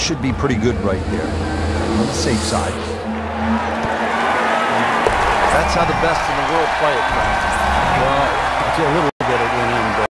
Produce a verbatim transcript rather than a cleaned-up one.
should be pretty good right there. On the safe side. That's how the best in the world play it, Frank. Well, I see a little